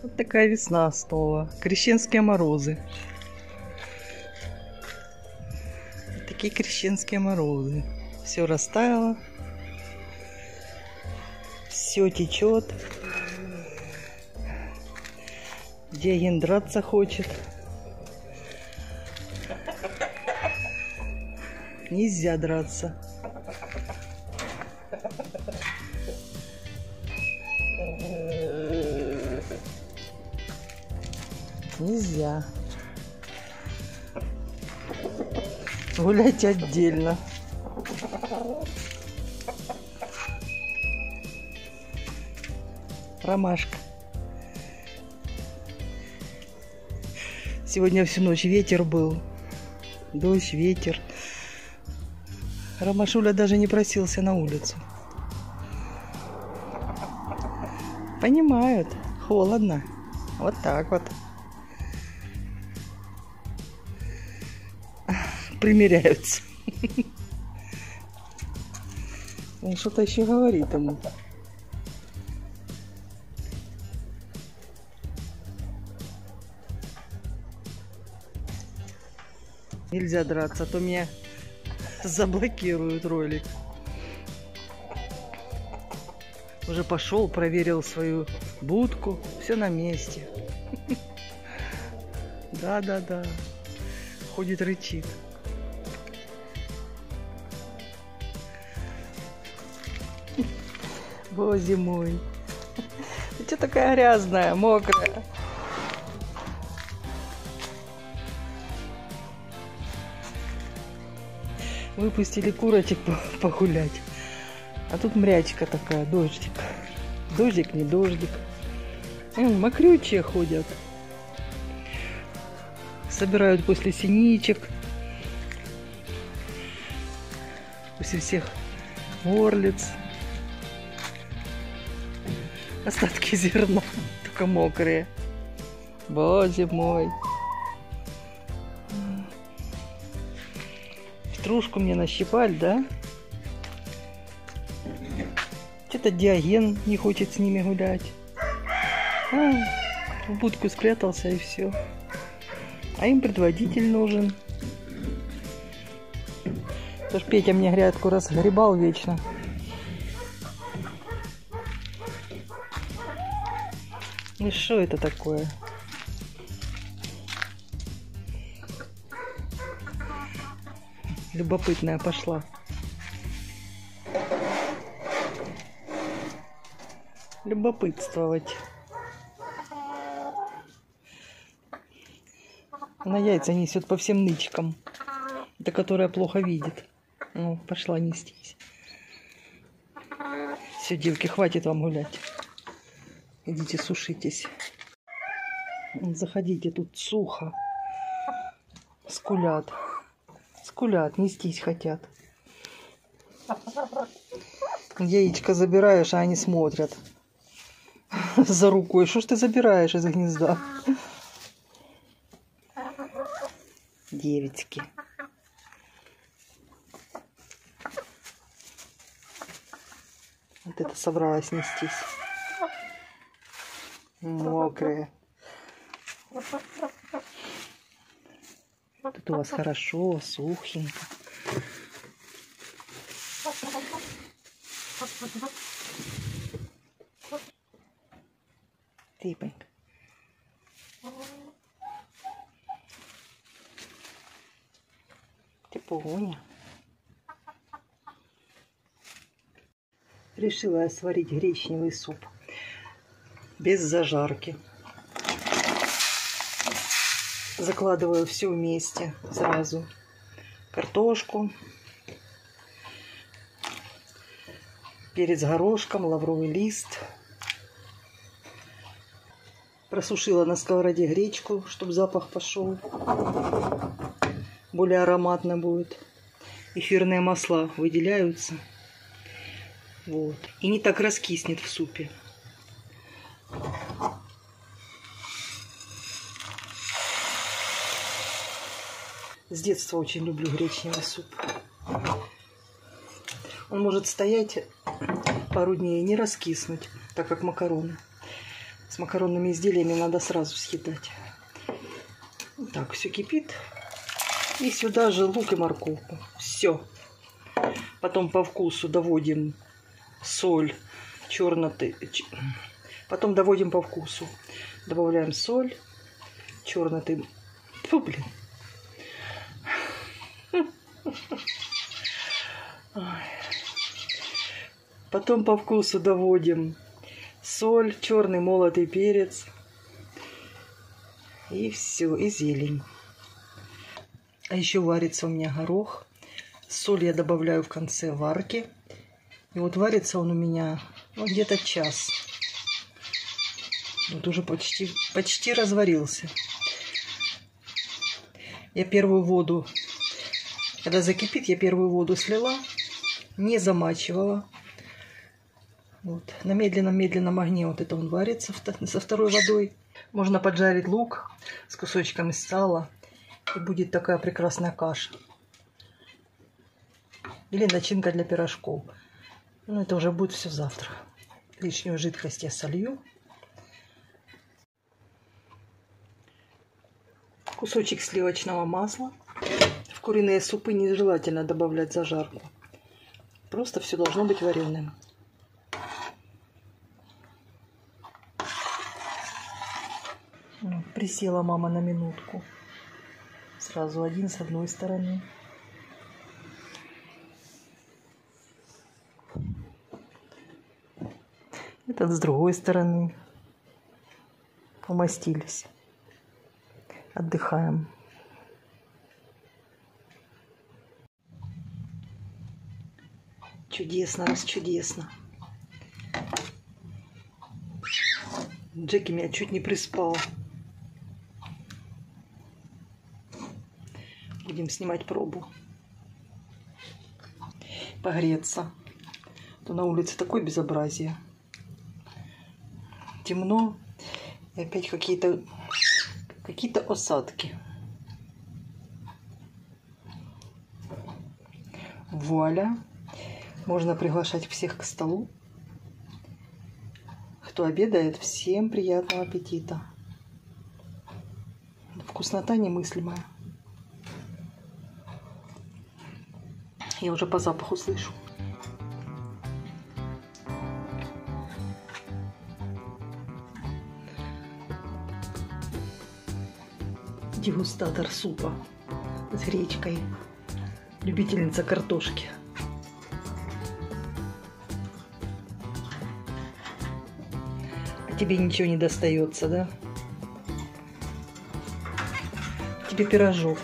Вот такая весна снова. Крещенские морозы. Такие крещенские морозы. Все растаяло. Все течет. Диоген драться хочет. Нельзя драться. Нельзя. Гуляйте отдельно. Ромашка. Сегодня всю ночь ветер был. Дождь, ветер. Ромашуля даже не просился на улицу. Понимают. Холодно. Вот так вот. Примеряются. Он что-то еще говорит ему. Нельзя драться, а то меня заблокируют ролик. Уже пошел, проверил свою будку. Все на месте. Да. Ходит, рычит. Боже мой. Ты что такая грязная, мокрая? Выпустили курочек погулять. А тут мрячка такая, дождик. Дождик, не дождик. Мокрючие ходят. Собирают после синичек. После всех горлиц. Остатки зерна, только мокрые. Боже мой. Петрушку мне нащипали, да? Что-то Диоген не хочет с ними гулять. В будку спрятался и все. А им предводитель нужен. Потому что Петя мне грядку разгребал вечно. И что это такое? Любопытная пошла. Любопытствовать. Она яйца несет по всем нычкам. Это которая плохо видит. Ну, пошла нестись. Все, девки, хватит вам гулять. Идите сушитесь. Заходите, тут сухо. Скулят. Скулят, нестись хотят. Яичко забираешь, а они смотрят за рукой. Что ж ты забираешь из гнезда? Девочки. Вот это собралась нестись. Мокрая. Тут у вас хорошо, сухенько. Типонько. Типоня. Решила я сварить гречневый суп. Без зажарки. Закладываю все вместе сразу. Картошку, перец горошком, лавровый лист. Просушила на сковороде гречку, чтобы запах пошел. Более ароматно будет. Эфирные масла выделяются. Вот. И не так раскиснет в супе. С детства очень люблю гречневый суп. Он может стоять пару дней и не раскиснуть, так как макароны. С макаронными изделиями надо сразу съедать. Так, все кипит. И сюда же лук и морковку. Все. Потом по вкусу доводим соль, черноты. Потом доводим по вкусу. Добавляем соль, черноты. Фу, блин. Потом по вкусу доводим соль, черный молотый перец. И все, и зелень. А еще варится у меня горох. Соль я добавляю в конце варки. И вот варится он у меня где-то час. Вот уже почти разварился. Я первую воду, когда закипит, я первую воду слила, не замачивала. Вот. На медленном огне вот это он варится со второй водой. Можно поджарить лук с кусочками сала. И будет такая прекрасная каша. Или начинка для пирожков. Ну, это уже будет все завтра. Лишнюю жидкость я солью. Кусочек сливочного масла. В куриные супы нежелательно добавлять зажарку. Просто все должно быть вареным. Присела мама на минутку. Сразу один с одной стороны. Этот с другой стороны. Помастились. Отдыхаем. Чудесно, расчудесно. Джеки меня чуть не приспал. Будем снимать пробу. Погреться. То на улице такое безобразие. Темно. И опять какие-то осадки. Вуаля. Можно приглашать всех к столу. Кто обедает, всем приятного аппетита. Вкуснота немыслимая. Я уже по запаху слышу. Дегустатор супа с гречкой. Любительница картошки. А тебе ничего не достается, да? Тебе пирожок.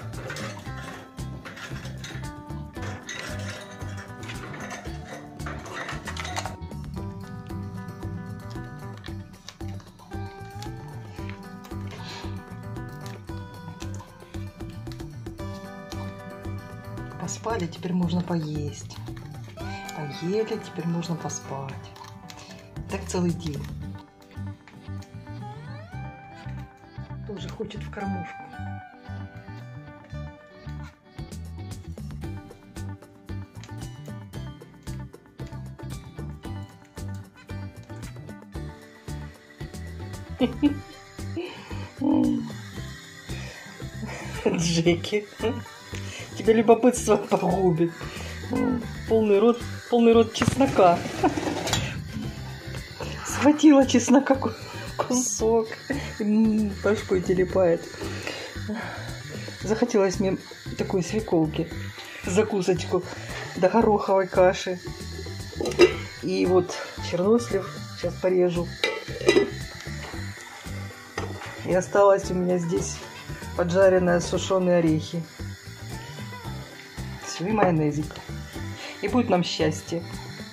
Поспали, теперь можно поесть. Поели, теперь можно поспать. Так целый день. Тоже хочет в кормушку. Джеки. Тебя любопытство погубит. Полный рот чеснока. Схватила чеснока кусок. Башкой телепает. Захотелось мне такой свеколки. Закусочку до гороховой каши. И вот чернослив. Сейчас порежу. И осталось у меня здесь поджаренные сушеные орехи. Все, и майонезик. И будет нам счастье.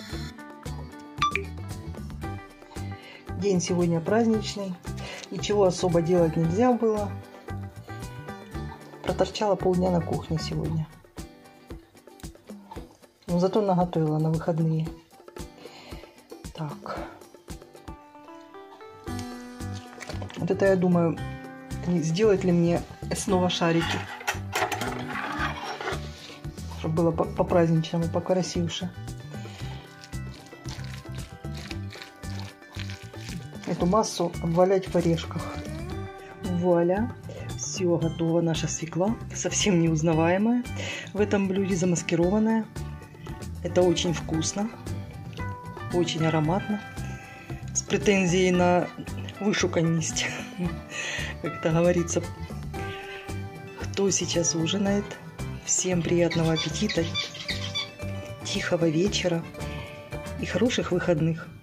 День сегодня праздничный. Ничего особо делать нельзя было. Проторчала полдня на кухне сегодня. Но зато наготовила на выходные. Так. Вот это я думаю, сделать ли мне снова шарики. Чтобы было по-праздничному, покрасивше. эту массу обвалять в орешках. Вуаля! Все, готово. Наша свекла. Совсем неузнаваемая. В этом блюде замаскированная. Это очень вкусно. Очень ароматно. С претензией на вышуканность. Как это говорится. Кто сейчас ужинает? Всем приятного аппетита. Тихого вечера. И хороших выходных.